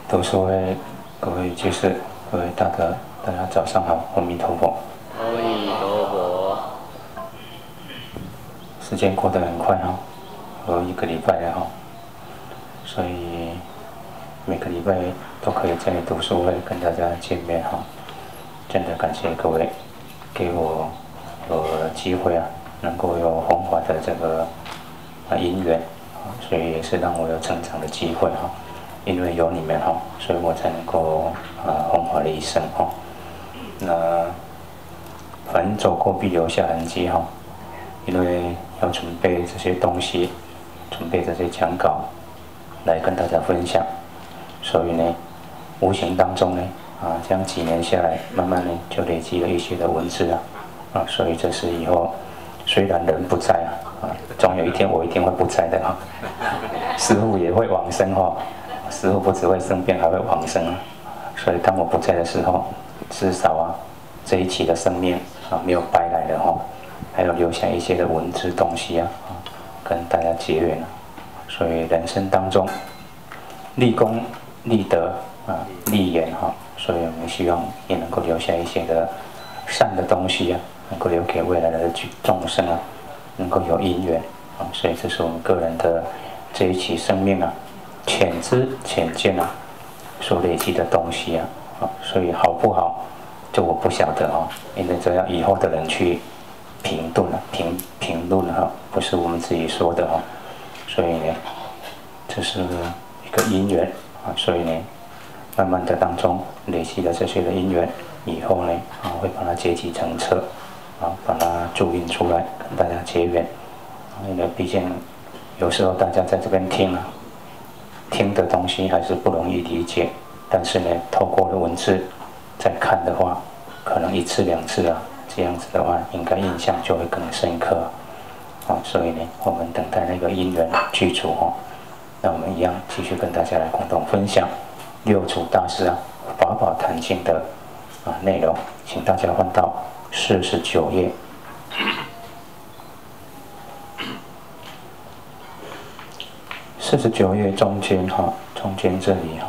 读书会各位居士、各位大德，大家早上好，阿弥陀佛。 阿弥陀佛。 时间过得很快哈，有1个礼拜了哈，所以每个礼拜都可以在读书会跟大家见面哈。真的感谢各位给我有机会啊，能够有弘法的这个因缘，所以也是让我有成长的机会哈。因为有你们哈，所以我才能够弘法的一生哈。那凡走过必留下痕迹哈，因为要准备这些东西，准备这些讲稿来跟大家分享，所以呢，无形当中呢这样几年下来，慢慢呢就累积了一些的文字所以这是以后虽然人不在总有一天我一定会不在的师父也会往生师父不只会生病，还会往生所以当我不在的时候，至少这一期的生命没有白来的还有留下一些的文字东西跟大家结缘所以人生当中立功、立德立言所以我们希望也能够留下一些的善的东西能够留给未来的众生能够有因缘所以这是我们个人的这一期生命浅知浅见所累积的东西所以好不好，这我不晓得因为这要以后的人去评论评论不是我们自己说的所以呢，这是一个因缘所以呢，慢慢的当中累积了这些的因缘，以后呢会把它结集成册把它注印出来跟大家结缘因为毕竟有时候大家在这边听的东西还是不容易理解，但是呢，透过了文字再看的话，可能1次2次这样子的话，应该印象就会更深刻所以呢，我们等待那个因缘具足那我们一样继续跟大家来共同分享六祖大师法宝坛经的内容，请大家翻到49页。49页中间中间这里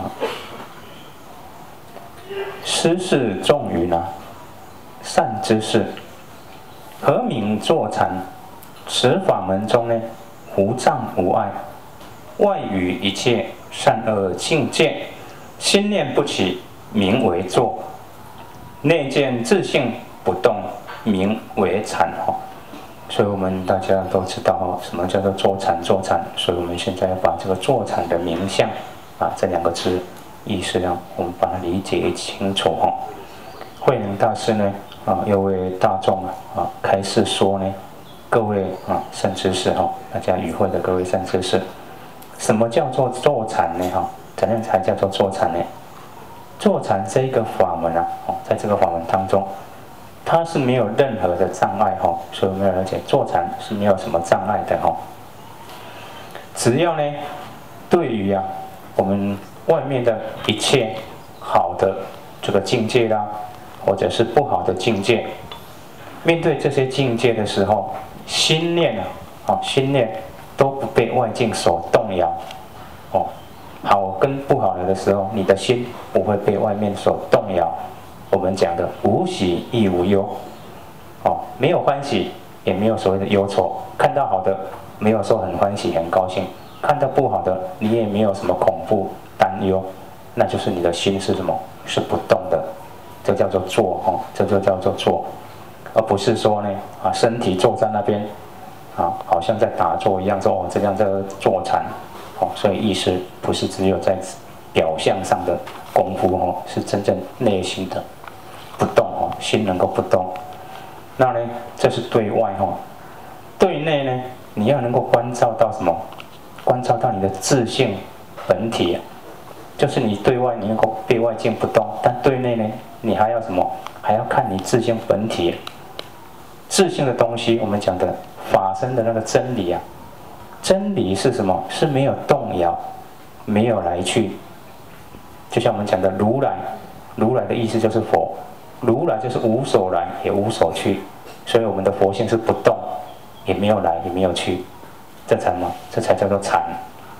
师事众云善知识，何名坐禅？此法门中呢，无障无碍，外于一切善恶境界，心念不起，名为坐；内见自性不动，名为禅所以我们大家都知道什么叫做坐禅？坐禅，所以我们现在要把这个坐禅的名相这2个字意思我们把它理解清楚慧能大师呢又为大众开示说呢，各位善知识大家与会的各位善知识，什么叫做坐禅呢怎样才叫做坐禅呢？坐禅这一个法门在这个法门当中，它是没有任何的障碍所以我们要了解坐禅是没有什么障碍的只要呢对于我们外面的一切好的这个境界或者是不好的境界，面对这些境界的时候，心念心念都不被外境所动摇好跟不好的时候，你的心不会被外面所动摇。我们讲的无喜亦无忧没有欢喜，也没有所谓的忧愁。看到好的，没有说很欢喜很高兴；看到不好的，你也没有什么恐怖担忧。那就是你的心是什么？是不动的。这叫做坐这就叫做坐，而不是说呢身体坐在那边好像在打坐一样说这样叫坐禅所以意思不是只有在表象上的功夫是真正内心的不动心能够不动。那呢，这是对外对内呢，你要能够关照到什么？关照到你的自性本体就是你对外你能够被外境不动，但对内呢，你还要什么？还要看你自性本体。自性的东西，我们讲的法身的那个真理真理是什么？是没有动摇，没有来去。就像我们讲的如来，如来的意思就是佛，如来就是无所来也无所去，所以我们的佛性是不动，也没有来也没有去，这才叫做禅。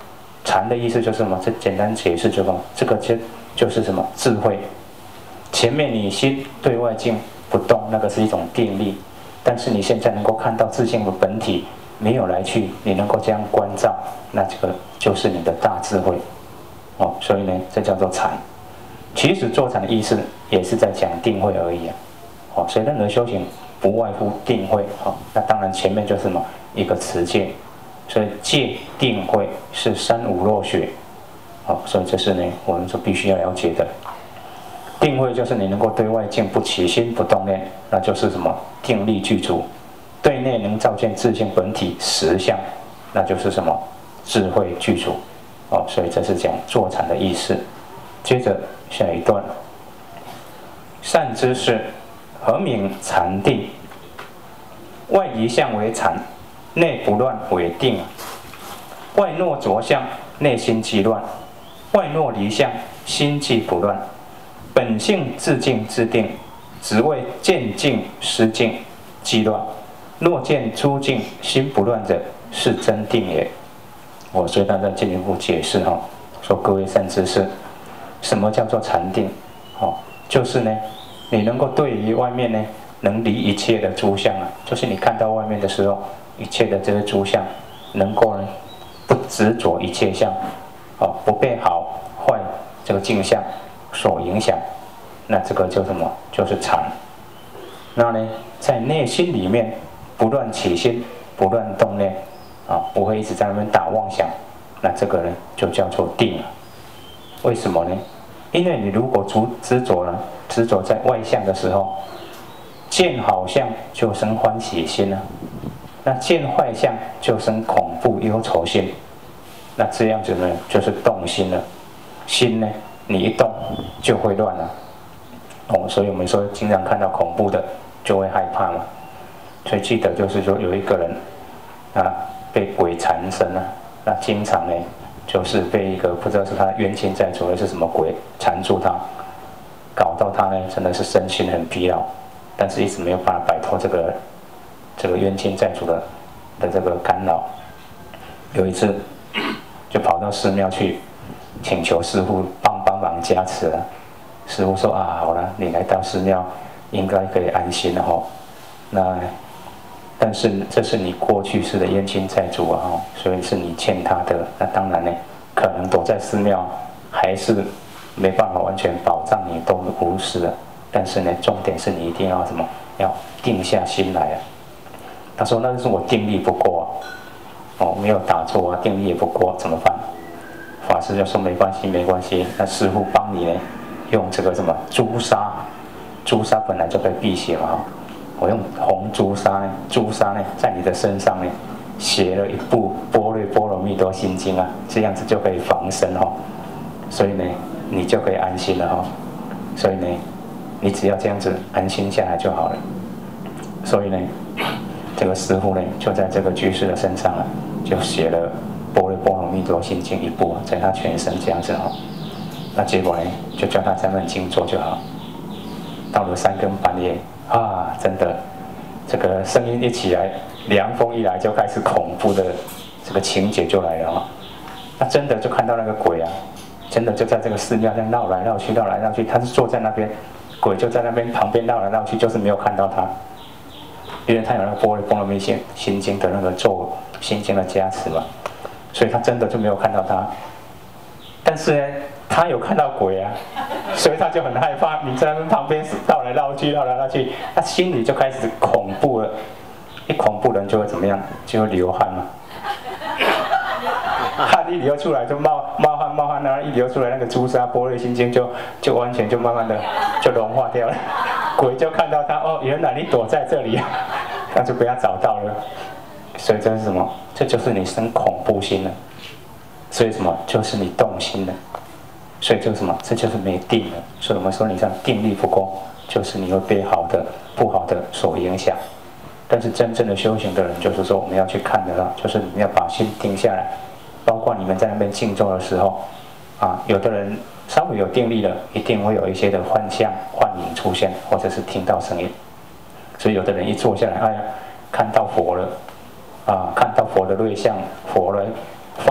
禅的意思就是什么？这简单解释就好，这个就是什么？智慧。前面你心对外境不动，那个是一种定力，但是你现在能够看到自性的本体没有来去，你能够这样关照，那这个就是你的大智慧。哦，所以呢，这叫做禅。其实坐禅的意思也是在讲定慧而已啊。哦，所以任何修行不外乎定慧。哦，那当然前面就是什么？一个持戒。所以戒定慧是三无漏学。好，所以这是呢，我们就必须要了解的。定慧就是你能够对外境不起心不动念，那就是什么？定力具足。对内能照见自性本体实相，那就是什么？智慧具足。哦，所以这是讲坐禅的意思。接着下一段，善知识，何名禅定？外移相为禅，内不乱为定。外若着相，内心即乱；外若离相，心即不乱。本性自净之定，只为见境失境即乱。若见诸境心不乱者，是真定也。我所以他再进一步解释哈，说各位善知识，什么叫做禅定？哦，就是呢，你能够对于外面呢，能离一切的诸相啊，就是你看到外面的时候，一切的这些诸相，能够呢不执着一切相，哦，不被好坏这个境相所影响，那这个叫什么？就是禅。那呢，在内心里面不乱起心，不乱动念，啊，不会一直在那边打妄想，那这个呢就叫做定了。为什么呢？因为你如果执着了，执着在外相的时候，见好相就生欢喜心了，那见坏相就生恐怖忧愁心，那这样子呢就是动心了。心呢，你一动就会乱了。哦，所以我们说经常看到恐怖的就会害怕嘛。所以记得就是说有一个人啊被鬼缠身了，那经常呢就是被一个不知道是他冤亲债主还是什么鬼缠住他，搞到他呢真的是身心很疲劳，但是一直没有办法摆脱这个冤亲债主的这个干扰。有一次就跑到寺庙去请求师父帮忙加持了。师父说啊，好了，你来到寺庙应该可以安心了哈。那但是这是你过去世的冤亲债主啊，所以是你欠他的。那当然呢，可能躲在寺庙还是没办法完全保障你都无事了。但是呢，重点是你一定要什么？要定下心来啊。他说那是我定力不够啊，哦，没有打坐啊，定力也不够，怎么办？法师就说没关系，没关系，那师父帮你呢，用这个什么朱砂，朱砂本来就可以辟邪嘛，我用红朱砂呢，在你的身上呢，写了一部《般若波罗蜜多心经》啊，这样子就可以防身哈，所以呢，你就可以安心了哈，所以呢，你只要这样子安心下来就好了。所以呢，这个师父呢，就在这个居士的身上啊，就写了《般若波罗蜜多心经》一部，在他全身这样子哈。那结果呢，就叫他在那静坐就好。到了3更半夜啊，真的，这个声音一起来，凉风一来，就开始恐怖的这个情节就来了啊。那真的就看到那个鬼啊，真的就在这个寺庙这样绕来绕去，绕来绕去。他是坐在那边，鬼就在那边旁边绕来绕去，就是没有看到他，因为他有那个般若波罗蜜心经的那个咒心经的加持嘛，所以他真的就没有看到他。但是呢，他有看到鬼啊，所以他就很害怕。你在那旁边绕来绕去，绕来绕去，他心里就开始恐怖了。一恐怖人就会怎么样？就会流汗嘛。汗一流出来就冒汗，然后一流出来那个朱砂般若心经就完全就慢慢的就融化掉了。鬼就看到他，哦，原来你躲在这里啊，那就被他找到了。所以这是什么？这就是你生恐怖心了。所以什么？就是你动心了。所以就是什么？这就是没定了。所以我们说你这样定力不够，就是你会被好的、不好的所影响。但是真正的修行的人，就是说我们要去看的啦，就是你们要把心定下来。包括你们在那边静坐的时候，啊，有的人稍微有定力了，一定会有一些的幻象、幻影出现，或者是听到声音。所以有的人一坐下来，哎呀，看到佛了，啊，看到佛的瑞相，佛了放光了。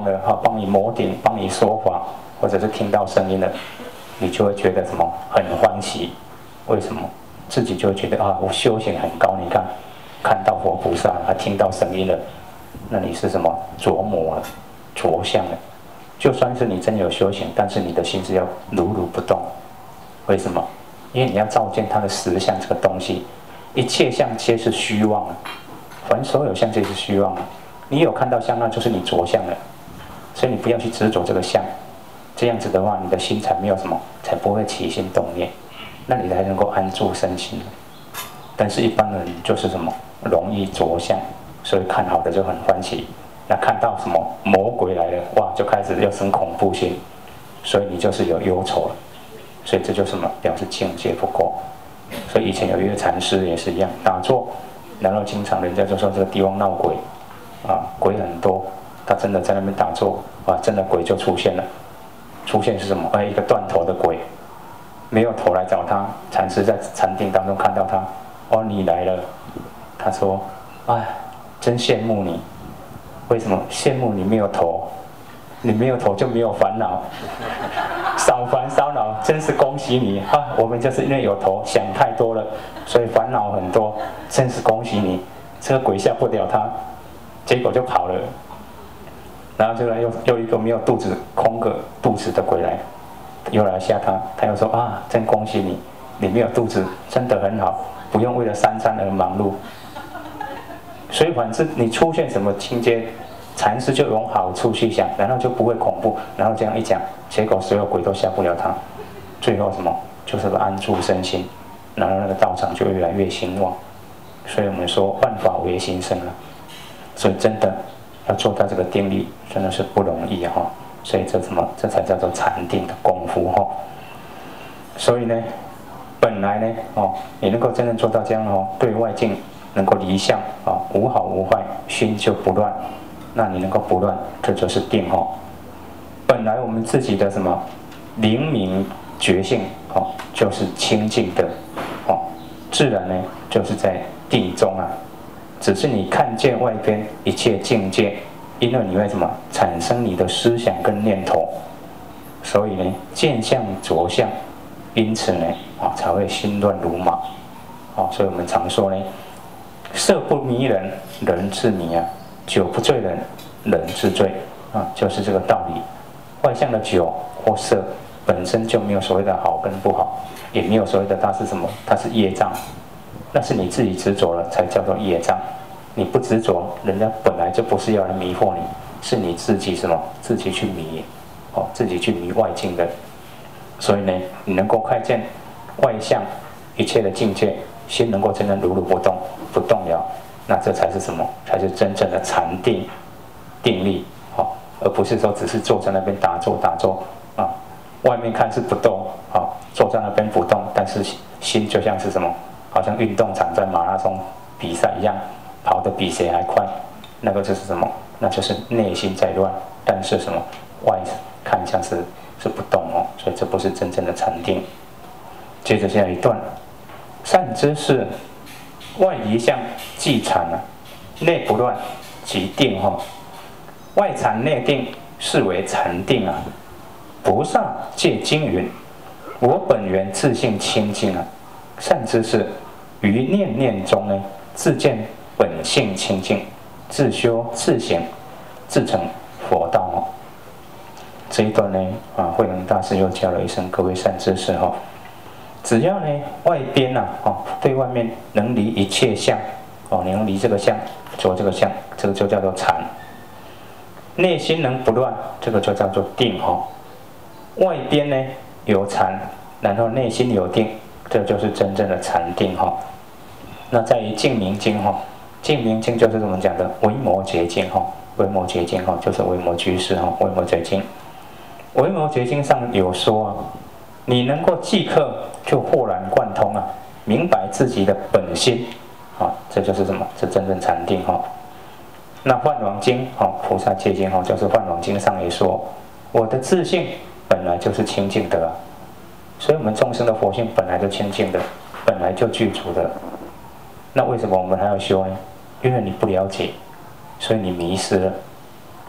了哈，帮你摩顶，帮你说法，或者是听到声音了，你就会觉得什么很欢喜。为什么？自己就会觉得啊，我修行很高。你看，看到佛菩萨，还听到声音了，那你是什么着魔了、着相了？就算是你真有修行，但是你的心是要如如不动。为什么？因为你要照见它的实相这个东西，一切相皆是虚妄啊，凡所有相皆是虚妄啊。你有看到相，那就是你着相了，所以你不要去执着这个相。这样子的话，你的心才没有什么，才不会起心动念，那你才能够安住身心。但是一般人就是什么，容易着相，所以看好的就很欢喜，那看到什么魔鬼来了，哇，就开始又生恐怖心，所以你就是有忧愁了。所以这就是什么？表示境界不够。所以以前有一个禅师也是一样，打坐，然后经常人家就说这个地方闹鬼，啊，鬼很多。他真的在那边打坐，啊，真的鬼就出现了。出现是什么？一个断头的鬼，没有头来找他。禅师在禅定当中看到他，哦，你来了。他说，哎，真羡慕你。为什么？羡慕你没有头，你没有头就没有烦恼。少烦少恼，真是恭喜你啊！我们就是因为有头，想太多了，所以烦恼很多，真是恭喜你。这个鬼吓不了他，结果就跑了。然后就来又一个没有肚子，空个肚子的鬼来，又来吓他。他又说啊，真恭喜你，你没有肚子，真的很好，不用为了三餐而忙碌。所以反正你出现什么境界，禅师就往好处去想，然后就不会恐怖，然后这样一讲，结果所有鬼都吓不了他，最后什么就是安住身心，然后那个道场就越来越兴旺。所以我们说万法唯心生了，所以真的要做到这个定力，真的是不容易哈。所以这什么，这才叫做禅定的功夫哈。所以呢，本来呢你能够真正做到这样对外境能够离相无好无坏，心就不乱。那你能够不乱，这就是定本来我们自己的什么灵明觉性就是清净的自然呢就是在定中啊。只是你看见外边一切境界，因为你会什么产生你的思想跟念头，所以呢见相着相，因此呢才会心乱如麻所以我们常说呢，色不迷人，人自迷啊。酒不醉人，人自醉就是这个道理。外向的酒或色本身就没有所谓的好跟不好，也没有所谓的它是什么，它是业障，那是你自己执着了才叫做业障。你不执着，人家本来就不是要来迷惑你，是你自己什么自己去迷自己去迷外境的。所以呢，你能够看见外相一切的境界，心能够真正如如不动，不动摇。那这才是什么？才是真正的禅定定力而不是说只是坐在那边打坐外面看是不动坐在那边不动，但是心就像是什么，好像运动场在马拉松比赛一样，跑得比谁还快。那个就是什么？那就是内心在乱，但是什么外看像是不动所以这不是真正的禅定。接着下一段，善知识，外离相即禅内不乱即定外禅内定，是为禅定啊。菩萨戒经云：我本源自性清净善知识，于念念中呢，自见本性清净，自修自行，自成佛道这一段呢慧能大师又教了一声各位善知识只要呢外边对外面能离一切相你能离这个相，着这个相，这个就叫做禅。内心能不乱，这个就叫做定外边呢有禅，然后内心有定，这就是真正的禅定那在于净明经净明经就是我们讲的维摩诘经维摩诘经就是维摩居士维摩诘经。维摩诘经上有说你能够即刻就豁然贯通明白自己的本心这就是什么？这真正禅定那《梵网经》菩萨戒经就是《梵网经》上也说，我的自性本来就是清净的所以我们众生的佛性本来就清净的，本来就具足的。那为什么我们还要修呢？因为你不了解，所以你迷失了。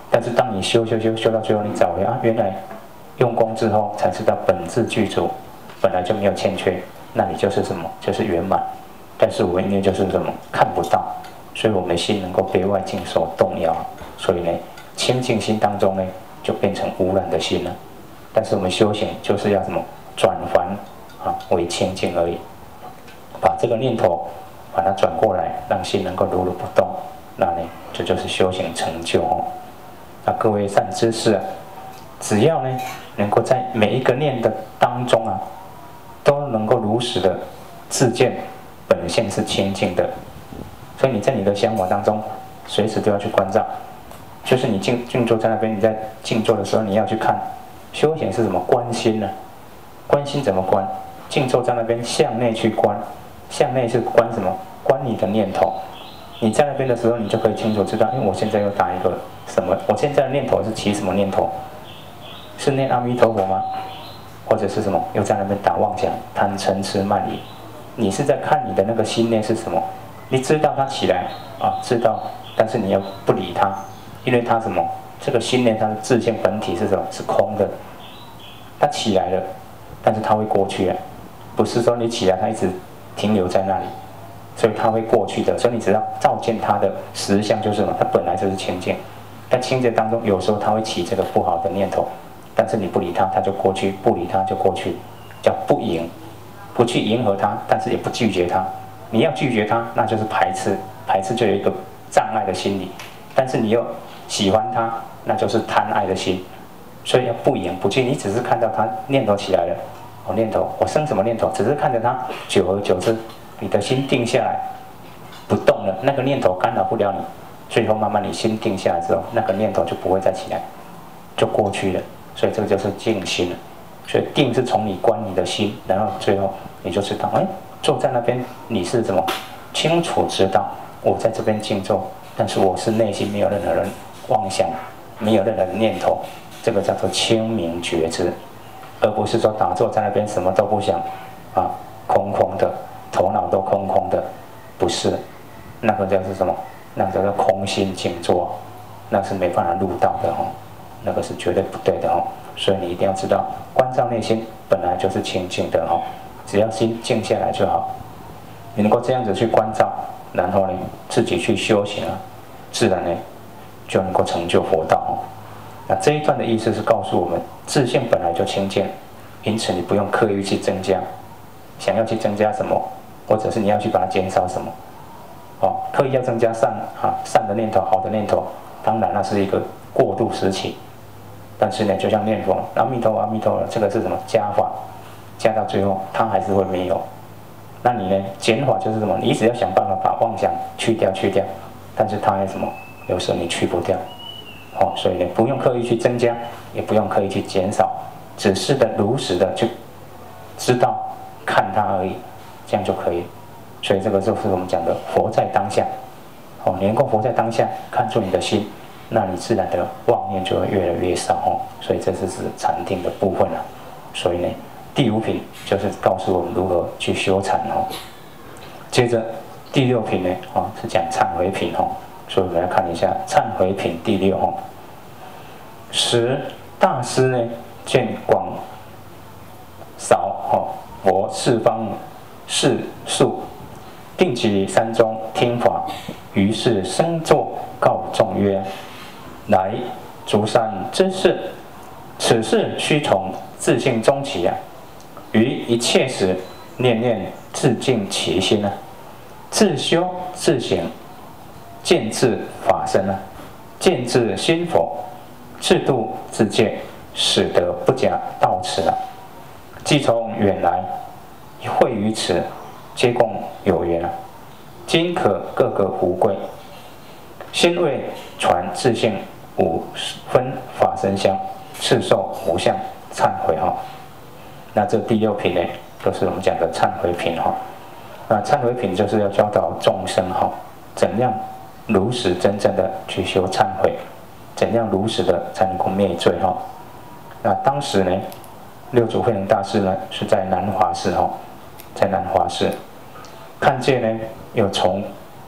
但是当你修到最后，你找回啊，原来用功之后才知道本自具足，本来就没有欠缺，那你就是什么？就是圆满。但是我们因为就是什么看不到，所以我们的心能够被外境所动摇，所以呢，清净心当中呢，就变成污染的心了。但是我们修行就是要什么转凡为清净而已，把这个念头把它转过来，让心能够如如不动，那呢，这就是修行成就哦。那各位善知识啊，只要呢能够在每一个念的当中啊，都能够如实的自见本性是清净的，所以你在你的想法当中，随时都要去关照。就是你静坐在那边，你在静坐的时候，你要去看修行是什么？观心呢？观心怎么观？静坐在那边向内去观，向内是观什么？观你的念头。你在那边的时候，你就可以清楚知道，因为我现在又打一个什么？我现在的念头是起什么念头？是念阿弥陀佛吗？或者是什么？又在那边打妄想、贪嗔痴慢疑？你是在看你的那个心念是什么？你知道它起来知道，但是你要不理它，因为它什么？这个心念它的自性本体是什么？是空的。它起来了，但是它会过去了，不是说你起来它一直停留在那里，所以它会过去的。所以你只要照见它的实相就是什么？它本来就是清净。在清净当中，有时候它会起这个不好的念头，但是你不理它，它就过去；不理它就过去，叫不迎。不去迎合它，但是也不拒绝它。你要拒绝它，那就是排斥，排斥就有一个障碍的心理。但是你又喜欢它，那就是贪爱的心。所以要不迎不拒，你只是看到它念头起来了，念头我生什么念头，只是看着它，久而久之，你的心定下来，不动了，那个念头干扰不了你。最后慢慢你心定下来之后，那个念头就不会再起来，就过去了。所以这个就是静心了。所以定是从你观你的心，然后最后你就知道，坐在那边你是怎么清楚知道我在这边静坐，但是我是内心没有任何人妄想，没有任何念头，这个叫做清明觉知，而不是说打坐在那边什么都不想空空的，头脑都空空的，不是，那个叫是什么？那个叫做空心静坐，那是没办法入道的那个是绝对不对的所以你一定要知道，关照内心本来就是清净的只要心静下来就好。你能够这样子去关照，然后呢自己去修行自然呢就能够成就佛道那这一段的意思是告诉我们，自性本来就清净，因此你不用刻意去增加，想要去增加什么，或者是你要去把它减少什么刻意要增加善的念头、好的念头，当然那是一个过渡时期。但是呢，就像念佛阿弥陀佛阿弥陀佛，这个是什么加法？加到最后它还是会没有。那你呢减法就是什么？你只要想办法把妄想去掉，但是它还什么？有时候你去不掉所以呢不用刻意去增加，也不用刻意去减少，只是如实的去知道看它而已，这样就可以。所以这个就是我们讲的佛在当下你能够活在当下，看出你的心，那你自然的妄念就会越来越少所以这是禅定的部分了。所以呢，第5品就是告诉我们如何去修禅接着第6品呢是讲忏悔品所以我们来看一下忏悔品第6时大师呢见广扫佛四方世数，定其山中听法，于是生坐告众曰：来，诸善知识，此事须从自性中起于一切时念念自净其心自修自省，见自法身见自心佛，自度自戒，使得不假到此既从远来，会于此，皆共有缘今可各个胡归，先为传自性5分法身香，次受无相忏悔那这第6品呢，都是我们讲的忏悔品那忏悔品就是要教导众生怎样如实真正的去修忏悔，怎样如实的才能够灭罪那当时呢，六祖慧能大师呢是在南华寺在南华寺看见呢，有从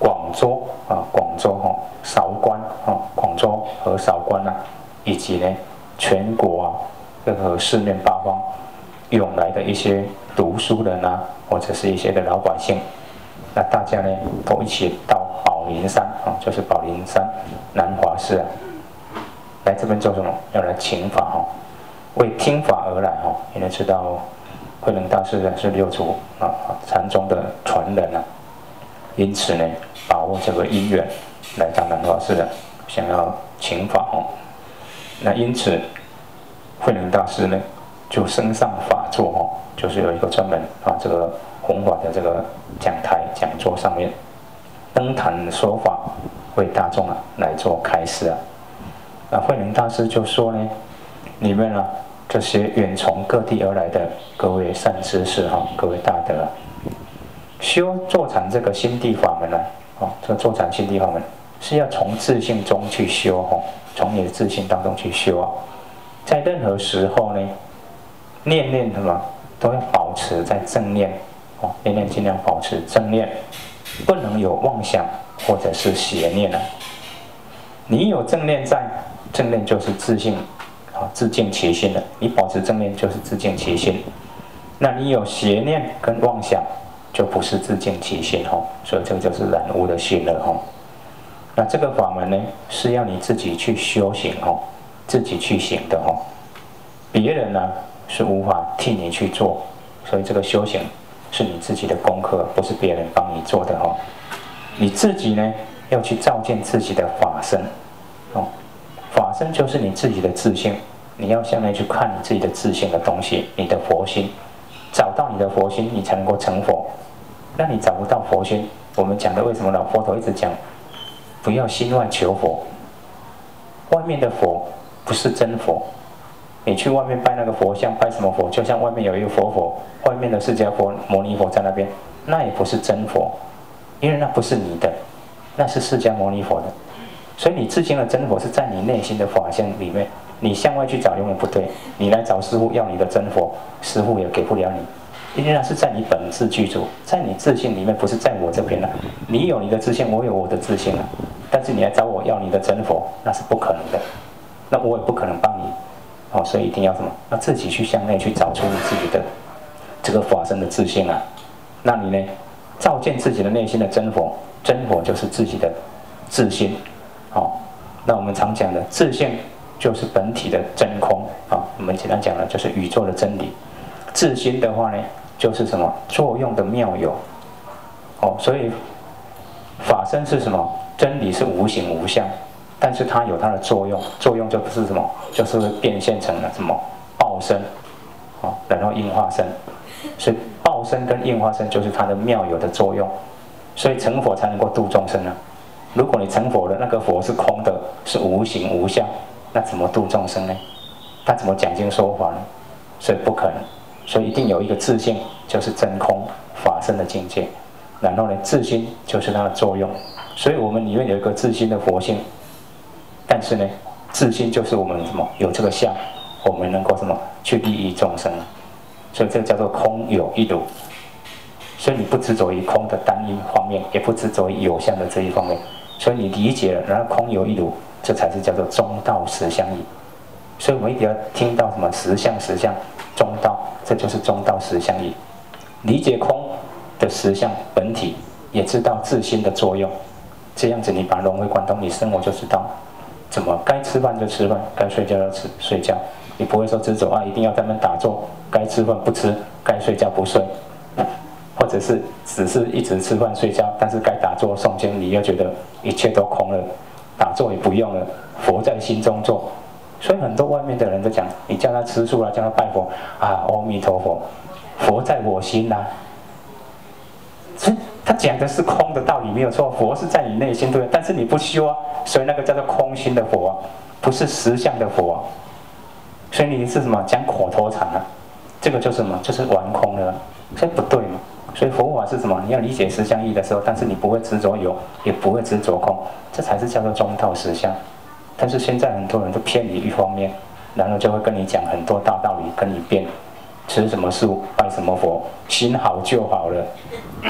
广州韶关广州和韶关啊，以及呢全国啊这个四面八方涌来的一些读书人啊，或者是一些的老百姓，那大家呢都一起到宝林山就是宝林山南华寺啊，来这边做什么？要来请法为听法而来因为知道慧能大师呢是六祖禅宗的传人啊，因此呢把握这个因缘来到南华寺想要请法那因此慧能大师呢就升上法座就是有一个专门这个弘法的这个讲台讲座上面登坛说法，为大众来做开示啊。那慧能大师就说呢，你们这些远从各地而来的各位善知识各位大德修坐禅这个心地法门这个坐禅心地法门是要从自性中去修从你的自性当中去修在任何时候呢，念什么都要保持在正念念尽量保持正念，不能有妄想或者是邪念你有正念在，正念就是自性自净其心了。你保持正念就是自净其心，那你有邪念跟妄想，就不是自净其心所以这个就是染污的心了那这个法门呢，是要你自己去修行自己去行的别人呢是无法替你去做，所以这个修行是你自己的功课，不是别人帮你做的你自己呢要去照见自己的法身法身就是你自己的自性，你要向内去看你自己的自性的东西，你的佛心，找到你的佛心，你才能够成佛。那你找不到佛心，我们讲的为什么老佛陀一直讲不要心外求佛，外面的佛不是真佛。你去外面拜那个佛像，拜什么佛？就像外面有一个佛，外面的释迦佛、牟尼佛在那边，那也不是真佛，因为那不是你的，那是释迦牟尼佛的。所以你自性的真佛是在你内心的法相里面，你向外去找永远不对。你来找师父要你的真佛，师父也给不了你，因为那是在你本自具足，在你自性里面，不是在我这边你有你的自性，我有我的自性但是你来找我要你的真佛，那是不可能的，那我也不可能帮你所以一定要什么？要自己去向内去找出你自己的这个法身的自性那你呢，照见自己的内心的真佛，真佛就是自己的自心那我们常讲的自性就是本体的真空我们简单讲的就是宇宙的真理。自心的话呢，就是什么？作用的妙有所以法身是什么？真理是无形无相，但是它有它的作用，作用就不是什么，就是会变现成了什么报身然后应化身，所以报身跟应化身就是它的妙有的作用，所以成佛才能够度众生如果你成佛了，那个佛是空的，是无形无相，那怎么度众生呢？他怎么讲经说法呢？所以不可能，所以一定有一个自性，就是真空法身的境界。然后呢，自心就是它的作用，所以我们里面有一个自心的佛性，但是呢，自心就是我们什么有这个相，我们能够什么去利益众生，所以这个叫做空有一如。所以你不执着于空的单一方面，也不执着于有相的这一方面，所以你理解了，然后空有一如，这才是叫做中道实相义。所以我们一定要听到什么实相中道，这就是中道实相义。理解空的实相本体，也知道自心的作用，这样子你把它融会贯通，你生活就知道怎么该吃饭就吃饭，该睡觉就睡觉，你不会说执着一定要在那边打坐，该吃饭不吃，该睡觉不睡，或者是只是一直吃饭睡觉，但是该打坐诵经，你又觉得一切都空了，打坐也不用了，佛在心中坐。所以很多外面的人都讲，你叫他吃素叫他拜佛阿弥陀佛，佛在我心所以他讲的是空的道理没有错，佛是在你内心对，但是你不修所以那个叫做空心的佛不是实相的佛所以你是什么讲口头禅这个就是什么？就是玩空了，所以不对嘛。所以佛法是什么？你要理解实相义的时候，但是你不会执着有，也不会执着空，这才是叫做中道实相。但是现在很多人都偏离一方面，然后就会跟你讲很多大道理，跟你辩吃什么素，拜什么佛，心好就好了。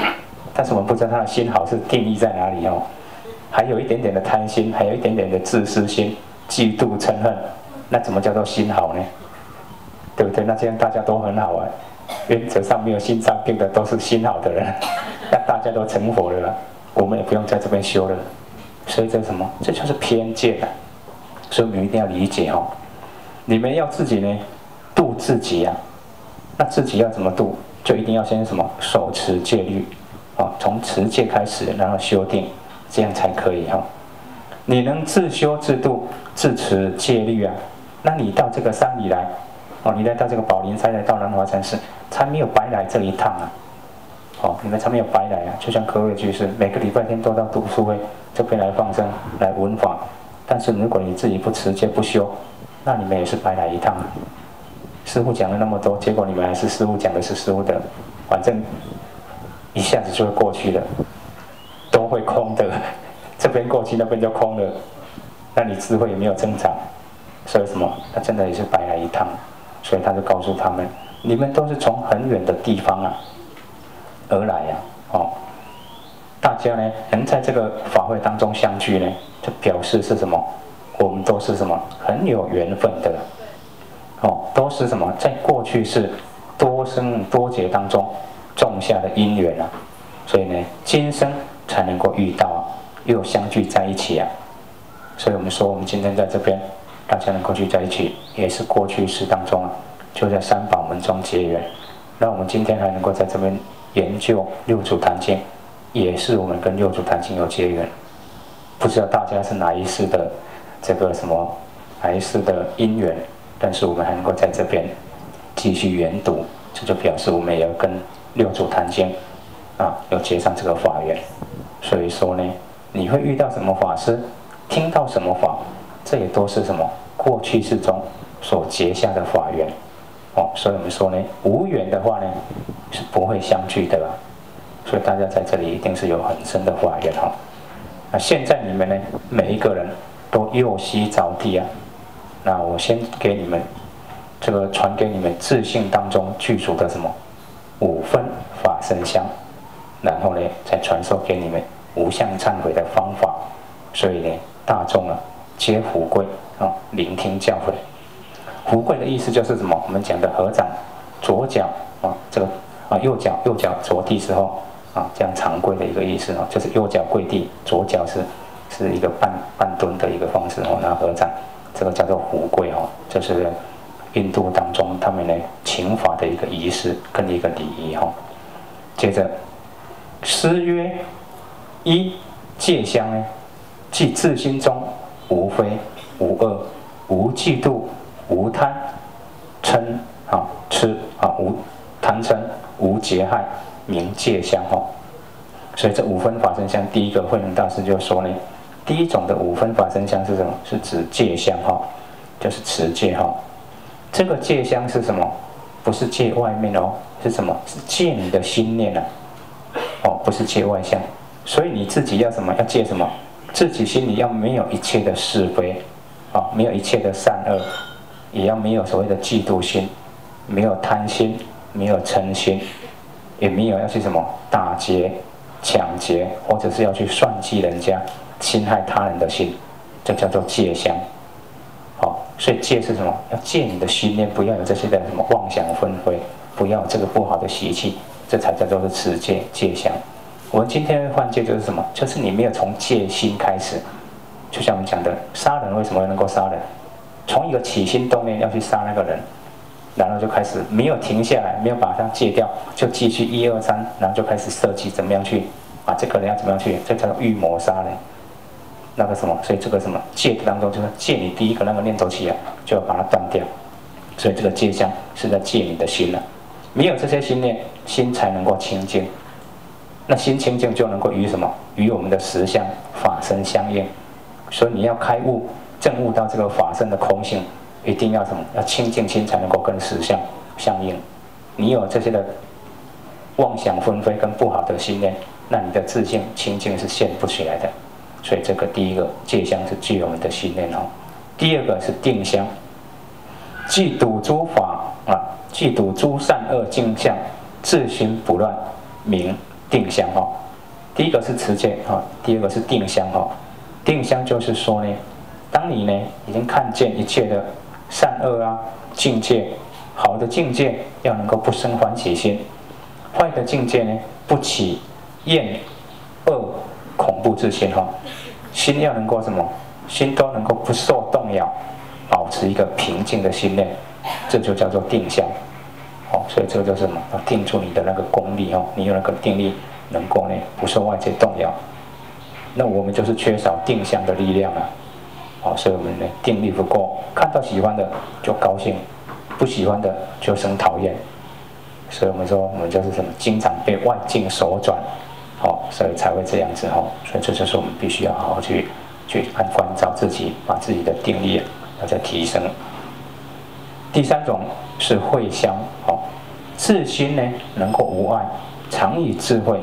但是我们不知道他的心好是定义在哪里哦。还有一点点的贪心，还有一点点的自私心、嫉妒、嗔恨，那怎么叫做心好呢？对不对？那这样大家都很好啊。原则上没有心脏病的都是心好的人，那大家都成佛了啦，我们也不用在这边修了。所以这什么？这就是偏见啊！所以你们一定要理解哦。你们要自己呢，度自己啊。那自己要怎么度？就一定要先什么？守持戒律啊，从持戒开始，然后修定。这样才可以哈。你能自修自度、自持戒律啊，那你到这个山里来，哦，你来到这个宝林山，来到南华禅寺，才没有白来这一趟啊。哦，你们才没有白来啊。就像各位居士，每个礼拜天都到读书会这边来放生、来闻法，但是如果你自己不持戒、不修，那你们也是白来一趟啊。师父讲了那么多，结果你们还是师父讲的是师父的，反正一下子就会过去了。都会空的，这边过去那边就空了，那你智慧也没有增长，所以什么？那真的也是白来一趟。所以他就告诉他们，你们都是从很远的地方啊而来啊，哦，大家呢能在这个法会当中相聚呢，就表示是什么？我们都是什么？很有缘分的，哦，都是什么？在过去是多生多劫当中种下的因缘啊，所以呢，今生才能够遇到，又相聚在一起啊。所以我们说，我们今天在这边，大家能够聚在一起，也是过去世当中啊，就在三宝门中结缘。那我们今天还能够在这边研究六祖坛经，也是我们跟六祖坛经有结缘。不知道大家是哪一世的这个什么哪一世的因缘，但是我们还能够在这边继续研读，这就表示我们也要跟六祖坛经啊，要结上这个法缘。所以说呢，你会遇到什么法师，听到什么法，这也都是什么过去世中所结下的法缘哦。所以我们说呢，无缘的话呢，是不会相聚的啦。所以大家在这里一定是有很深的法缘哈。那现在你们呢，每一个人都右膝着地啊。那我先给你们这个传给你们自信当中具足的什么5分法身香。然后呢，再传授给你们无相忏悔的方法。所以呢，大众啊，皆福贵啊，聆听教诲。福贵的意思就是什么？我们讲的合掌，左脚啊，这个啊右脚着地之后啊，这样长跪的一个意思哦，就是右脚跪地，左脚是一个半蹲的一个方式哦，然后合掌，这个叫做福贵哦，这是印度当中他们呢请法的一个仪式跟一个礼仪哦。接着。诗曰：一戒香呢，即自心中无非、无恶、无嫉妒、无贪嗔啊、痴啊、无贪嗔、无结害，名戒香哦。所以这5分法身香，第一个慧能大师就说呢，第一种的5分法身香是什么？是指戒香哈，就是持戒哈。这个戒香是什么？不是戒外面哦，是什么？是戒你的心念啊。哦，不是戒外相，所以你自己要什么？要戒什么？自己心里要没有一切的是非，啊，没有一切的善恶，也要没有所谓的嫉妒心，没有贪心，没有嗔心，也没有要去什么打劫、抢劫，或者是要去算计人家、侵害他人的心，这叫做戒相。好，所以戒是什么？要戒你的心念，不要有这些的什么妄想纷飞，不要有这个不好的习气。这才叫做是持戒戒香。我们今天犯戒就是什么？就是你没有从戒心开始。就像我们讲的，杀人为什么能够杀人？从一个起心动念要去杀那个人，然后就开始没有停下来，没有把它戒掉，就继续1、2、3，然后就开始设计怎么样去把这个人要怎么样去，这叫做预谋杀人。那个什么，所以这个什么戒当中就是戒你第一个那个念头起来，就要把它断掉。所以这个戒香是在戒你的心了。没有这些心念，心才能够清净。那心清净就能够与什么？与我们的实相法身相应。所以你要开悟、证悟到这个法身的空性，一定要什么？要清净心才能够跟实相相应。你有这些的妄想纷飞跟不好的心念，那你的自性清净是现不起来的。所以这个第一个戒香是具我们的心念哦。第二个是定香，即睹诸法啊。即睹诸善恶境相，自心不乱，名定相哈。第一个是持戒哈，第二个是定相哈。定相就是说呢，当你呢已经看见一切的善恶啊境界，好的境界要能够不生欢喜心，坏的境界呢不起厌恶恐怖之心哈。心要能够什么？心都能够不受动摇，保持一个平静的心念，这就叫做定相。哦，所以这个就是什么？要定住你的那个功力哦，你有那个定力，能够呢不受外界动摇。那我们就是缺少定相的力量啊。哦，所以我们呢定力不够，看到喜欢的就高兴，不喜欢的就生讨厌。所以我们说，我们就是什么？经常被外境手转。哦，所以才会这样子哦。所以这就是我们必须要好好去关照自己，把自己的定力要再提升。第三种是慧相哦，自心呢能够无碍，常以智慧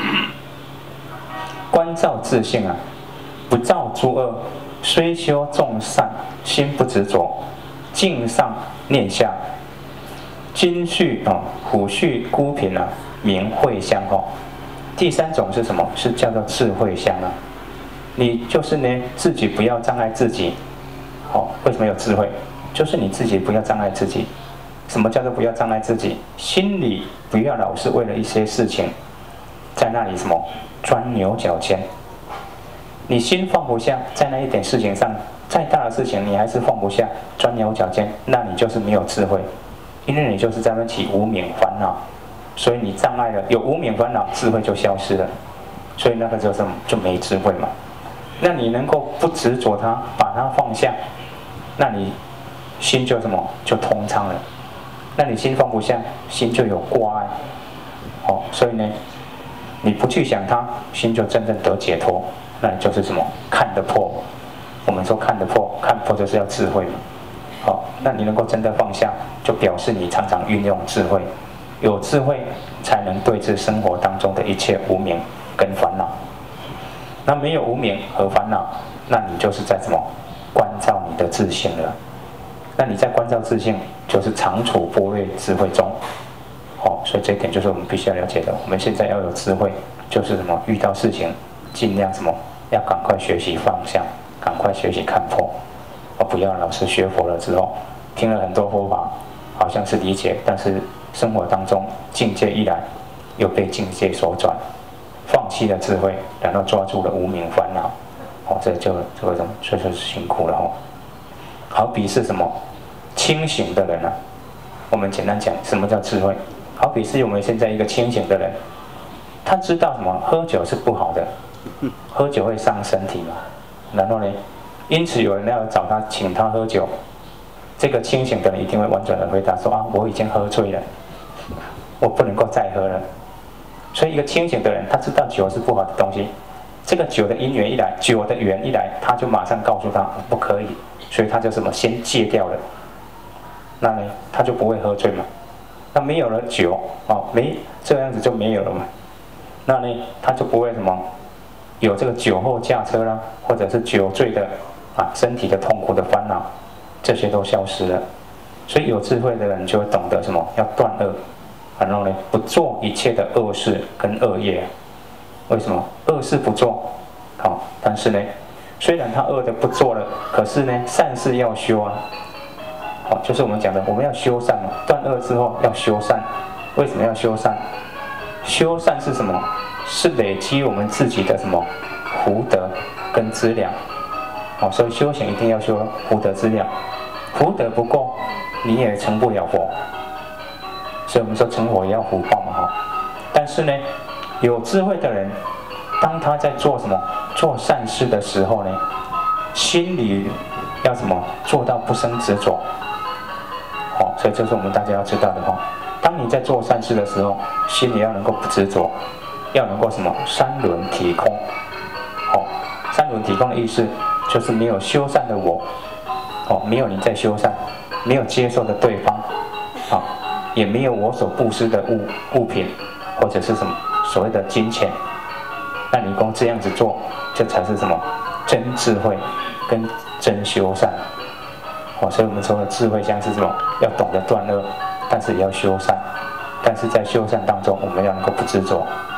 关照自性啊，不造诸恶，虽修众善，心不执着，境上念下，今续虎续孤品啊，名慧相哦。第三种是什么？是叫做智慧相啊。你就是呢，自己不要障碍自己。哦，为什么有智慧？就是你自己不要障碍自己。什么叫做不要障碍自己？心里不要老是为了一些事情，在那里什么钻牛角尖。你心放不下，在那一点事情上，再大的事情你还是放不下，钻牛角尖，那你就是没有智慧，因为你就是在那起无明烦恼。所以你障碍了，有无明烦恼，智慧就消失了。所以那个就是就没智慧嘛。那你能够不执着它，把它放下，那你心就什么就通畅了。那你心放不下，心就有挂碍。哦，所以呢，你不去想它，心就真正得解脱。那你就是什么看得破。我们说看得破，看破就是要智慧嘛。好，那你能够真的放下，就表示你常常运用智慧。有智慧才能对治生活当中的一切无明跟烦恼。那没有无明和烦恼，那你就是在什么关照你的自性了。那你在关照自性，就是常处般若智慧中。哦，所以这一点就是我们必须要了解的。我们现在要有智慧，就是什么遇到事情尽量什么要赶快学习放下，赶快学习看破。不要老是学佛了之后，听了很多佛法，好像是理解，但是生活当中境界一来，又被境界所转，放弃了智慧，然后抓住了无明烦恼。哦，这个什么，所以说是辛苦了哦。好比是什么清醒的人啊，我们简单讲什么叫智慧。好比是我们现在一个清醒的人，他知道什么喝酒是不好的，喝酒会伤身体嘛。然后呢，因此有人要找他请他喝酒，这个清醒的人一定会婉转的回答说啊，我已经喝醉了，我不能够再喝了。所以一个清醒的人，他知道酒是不好的东西，这个酒的因缘一来，酒的缘一来，他就马上告诉他不可以，所以他就什么先戒掉了。那呢，他就不会喝醉嘛。那没有了酒哦，没这样子就没有了嘛。那呢，他就不会什么有这个酒后驾车啦，或者是酒醉的身体的痛苦的烦恼，这些都消失了。所以有智慧的人就会懂得什么要断恶，然后呢不做一切的恶事跟恶业。为什么恶事不做？好，但是呢，虽然他恶的不做了，可是呢善事要修啊。好，就是我们讲的，我们要修善嘛，断恶之后要修善。为什么要修善？修善是什么？是累积我们自己的什么福德跟资粮。好，所以修行一定要修福德资粮，福德不够，你也成不了佛。所以我们说成佛也要福报嘛哈。但是呢，有智慧的人，当他在做什么做善事的时候呢，心里要什么做到不生执着。好，所以这是我们大家要知道的哈。当你在做善事的时候，心里要能够不执着，要能够什么三轮体空。好，三轮体空的意思就是没有修善的我，哦，没有你在修善，没有接受的对方，啊，也没有我所布施的物品或者是什么所谓的金钱。那你光这样子做，这才是什么真智慧跟真修善。哦，所以我们说的智慧相是什么？要懂得断恶，但是也要修善。但是在修善当中，我们要能够不执着，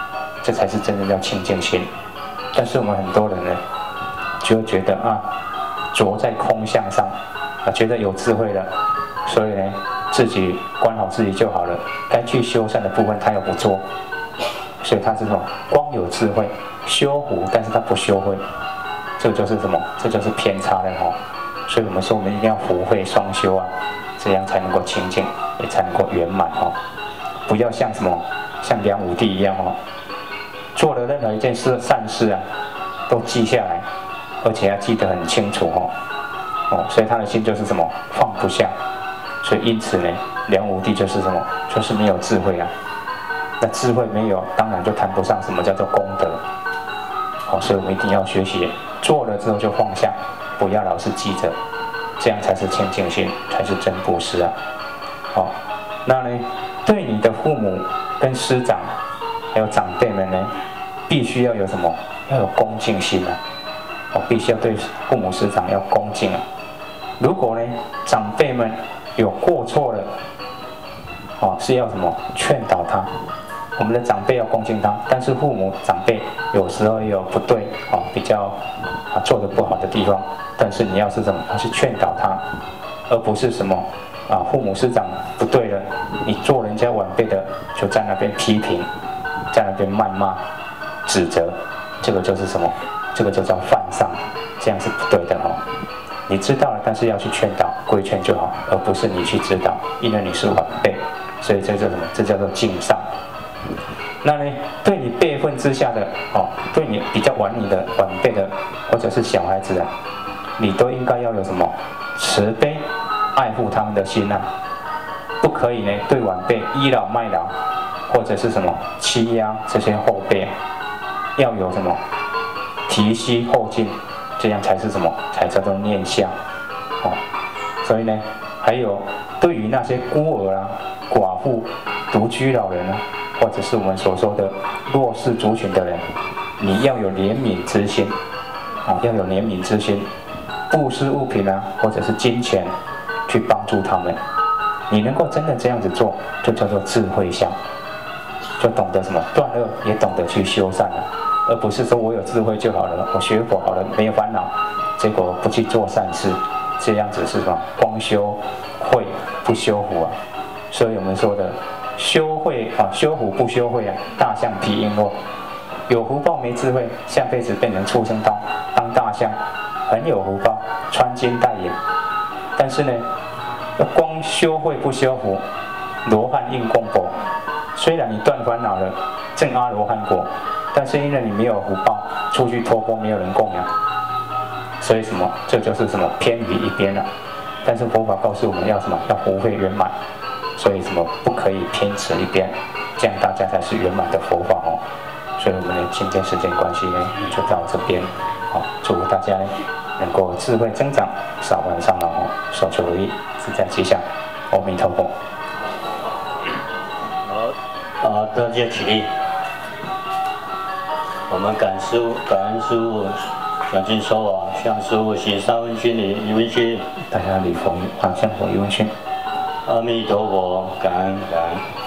这才是真正叫清净心。但是我们很多人呢，就会觉得着在空相上，觉得有智慧了，所以呢，自己管好自己就好了，该去修善的部分他又不做，所以他是什么？光有智慧，修福，但是他不修慧，这就是什么？这就是偏差了哈。所以我们说，我们一定要福慧双修啊，这样才能够清净，也才能够圆满哈。不要像什么，像梁武帝一样哦，做了任何一件善事都记下来，而且要记得很清楚所以他的心就是什么？放不下。所以因此呢，梁武帝就是什么？就是没有智慧啊。那智慧没有，当然就谈不上什么叫做功德。所以我们一定要学习，做了之后就放下，不要老是记着，这样才是清净心，才是真布施啊。那呢，对你的父母跟师长，还有长辈们呢，必须要有什么？要有恭敬心啊！必须要对父母师长要恭敬啊。如果呢，长辈们有过错了，是要什么？劝导他。我们的长辈要恭敬他，但是父母长辈有时候也有不对比较做得不好的地方，但是你要是什么？要去劝导他，而不是什么父母师长不对了，你做人家晚辈的就在那边批评，在那边谩骂、指责，这个就是什么？这个就叫犯上，这样是不对的你知道了，但是要去劝导、规劝就好，而不是你去指导，因为你是晚辈，所以这叫什么？这叫做敬上。那呢，对你辈分之下的对你比较晚你的晚辈的，或者是小孩子你都应该要有什么？慈悲、爱护他们的心不可以呢对晚辈倚老卖老，或者是什么欺压这些后辈要有什么？提携后进，这样才是什么？才叫做念相所以呢，还有对于那些孤儿寡妇、独居老人或者是我们所说的弱势族群的人，你要有怜悯之心要有怜悯之心，布施物品或者是金钱去帮助他们。你能够真的这样子做，就叫做智慧相，就懂得什么断恶，也懂得去修善而不是说我有智慧就好了，我学佛好了，没有烦恼，结果不去做善事，这样子是什么？光修慧不修福所以我们说的修慧修福不修慧大象披璎珞。有福报没智慧，下辈子变成畜生道，当大象，很有福报，穿金戴银。但是呢，光修慧不修福，罗汉应供果。虽然你断烦恼了，证阿罗汉果，但是因为你没有福报，出去托钵没有人供养，所以什么？这就是什么？偏离一边了。但是佛法告诉我们要什么？要福慧圆满。所以什么不可以偏持一边，这样大家才是圆满的佛法所以我们的今天时间关系呢，就到这边祝福大家呢能够智慧增长，少玩上脑所求如意，自在吉祥。阿弥陀佛。 好，大家起立。我们感恩师父讲经说法，向师父行三温馨礼，一温馨。 大家礼佛向佛一温馨。 阿弥陀佛，感恩感恩。